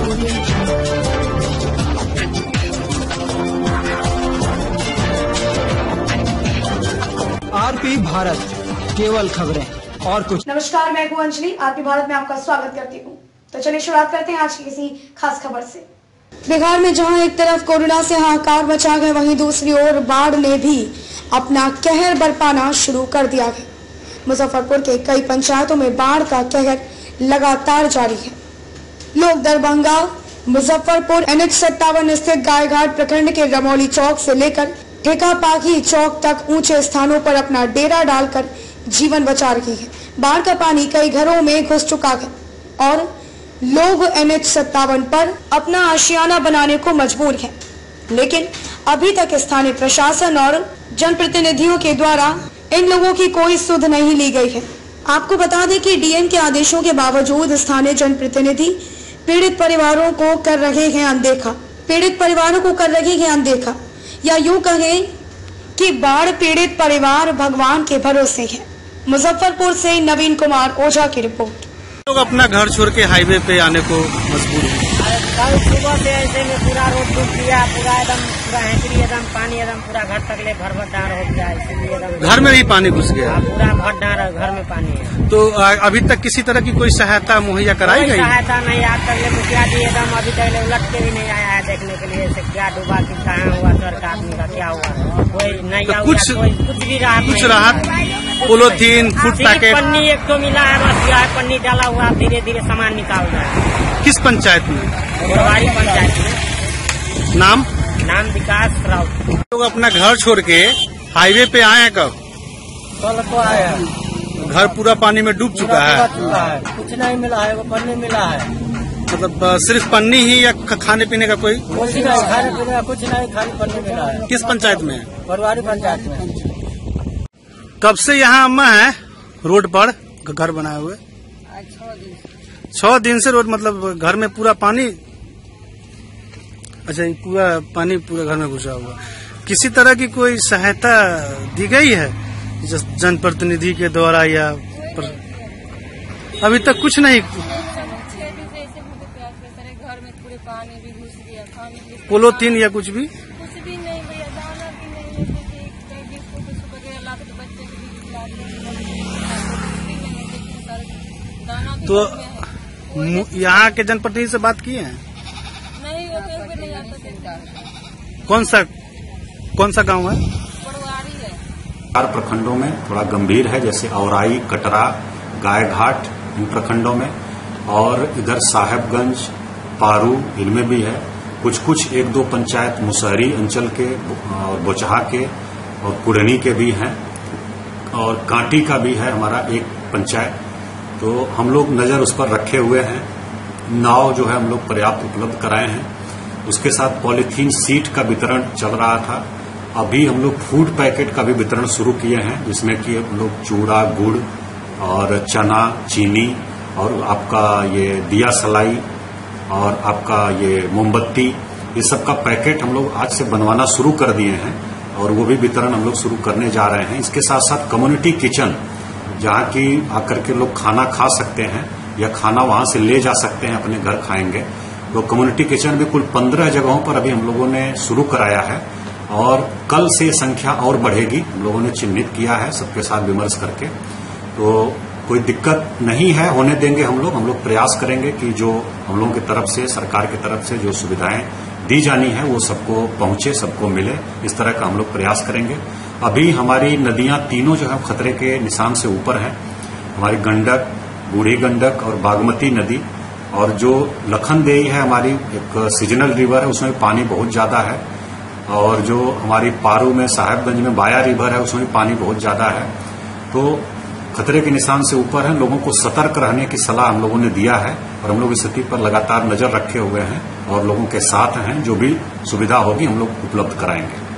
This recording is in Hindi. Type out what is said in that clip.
आरपी भारत, केवल खबरें और कुछ। नमस्कार, मैं हूं अंजलि। आरपी भारत में आपका स्वागत करती हूं। तो चलिए शुरुआत करते हैं आज की किसी खास खबर से। बिहार में जहां एक तरफ कोरोना से हाहाकार मचा है, वहीं दूसरी ओर बाढ़ ने भी अपना कहर बरपाना शुरू कर दिया है। मुजफ्फरपुर के कई पंचायतों में बाढ़ का कहर लगातार जारी है। लोग दरभंगा, मुजफ्फरपुर NH57 स्थित गायघाट प्रखंड के रमौली चौक से लेकर ठेकापाखी चौक तक ऊंचे स्थानों पर अपना डेरा डालकर जीवन बचा रही है। बाढ़ का पानी कई घरों में घुस चुका है और लोग NH57 पर अपना आशियाना बनाने को मजबूर हैं। लेकिन अभी तक स्थानीय प्रशासन और जनप्रतिनिधियों के द्वारा इन लोगों की कोई सुध नहीं ली गई है। आपको बता दें कि DM के आदेशों के बावजूद स्थानीय जनप्रतिनिधि पीड़ित परिवारों को कर रहे हैं अनदेखा, या यूं कहें कि बाढ़ पीड़ित परिवार भगवान के भरोसे हैं। मुजफ्फरपुर से नवीन कुमार ओझा की रिपोर्ट। लोग अपना घर छोड़ के हाईवे पे आने को मजबूर हैं। कल सुबह से ऐसे में पूरा रोड डूब गया, पूरा हेंकड़ी एकदम पानी एकदम पूरा घर तक ले घर भर हो गया। इसीलिए एकदम घर में ही पानी घुस गया, पूरा भर घर में पानी है। तो अभी तक किसी तरह की कोई सहायता मुहैया कराई गई? सहायता नहीं, आज तक ले मुखिया जी एकदम अभी तक ले उलट के भी नहीं आया है देखने के लिए से क्या डूबा, कि कहाँ हुआ, सर का आदमी का क्या हुआ, कोई नहीं तो आया, कुछ भी राहत पोलोथीन, फूड पैकेट, पन्नी एक तो मिला है, बस यह पन्नी डाला हुआ, धीरे धीरे सामान निकाल रहा है। किस पंचायत में? हमारी पंचायत में। नाम विकास राउत। लोग अपना घर छोड़ के हाईवे पे आए हैं कब? कल तो आए हैं। घर पूरा पानी में डूब चुका है। कुछ नहीं मिला है, वो पन्नी मिला है। मतलब सिर्फ पन्नी ही या खाने पीने का कोई? कुछ नहीं, खाने पीने का कुछ नहीं, खाली पन्नी मिला है। किस पंचायत में? परवारी पंचायत में। कब से यहाँ अम्मा है रोड पर घर बनाए हुए? 6 दिन से रोड, मतलब घर में पूरा पानी। अच्छा, पूरा पानी पूरा घर में घुसा हुआ। किसी तरह की कोई सहायता दी गई है जनप्रतिनिधि के द्वारा या अभी तक कुछ नहीं? पोलोथीन या कुछ भी? तो यहाँ के जनप्रतिनिधि से बात किए हैं? नहीं, नहीं आता। कौन सा गांव है? परवारी है। 4 प्रखंडों में थोड़ा गंभीर है, जैसे औराई, कटरा, गायघाट, इन प्रखंडों में, और इधर साहेबगंज, पारू, इनमें भी है। कुछ 1-2 पंचायत मुसहरी अंचल के और बोचहा के और कुड़नी के भी हैं, और कांटी का भी है हमारा एक पंचायत। तो हम लोग नजर उस पर रखे हुए हैं। नाव जो है हम लोग पर्याप्त उपलब्ध कराए हैं। उसके साथ पॉलीथीन सीट का वितरण चल रहा था। अभी हम लोग फूड पैकेट का भी वितरण शुरू किए हैं, जिसमें कि हम लोग चूड़ा, गुड़ और चना, चीनी और आपका ये दिया सलाई और आपका ये मोमबत्ती, ये सब का पैकेट हम लोग आज से बनवाना शुरू कर दिए हैं, और वो भी वितरण हम लोग शुरू करने जा रहे हैं। इसके साथ साथ कम्युनिटी किचन, जहाँ की आकर के लोग खाना खा सकते हैं या खाना वहां से ले जा सकते हैं, अपने घर खाएंगे। तो कम्युनिटी किचन भी कुल 15 जगहों पर अभी हम लोगों ने शुरू कराया है, और कल से संख्या और बढ़ेगी। हम लोगों ने चिन्हित किया है सबके साथ विमर्श करके, तो कोई दिक्कत नहीं है, होने देंगे हम लोग प्रयास करेंगे कि जो हम लोगों की तरफ से, सरकार की तरफ से जो सुविधाएं दी जानी है वो सबको पहुंचे, सबको मिले, इस तरह का हम लोग प्रयास करेंगे। अभी हमारी नदियां तीनों जो है खतरे के निशान से ऊपर हैं। हमारी गंडक, बूढ़ी गंडक और बागमती नदी, और जो लखनदेई है हमारी एक सीजनल रिवर है, उसमें पानी बहुत ज्यादा है, और जो हमारी पारू में साहेबगंज में बाया रिवर है, उसमें पानी बहुत ज्यादा है। तो खतरे के निशान से ऊपर है। लोगों को सतर्क रहने की सलाह हम लोगों ने दिया है, और हम लोग स्थिति पर लगातार नजर रखे हुए हैं और लोगों के साथ हैं। जो भी सुविधा होगी हम लोग उपलब्ध कराएंगे।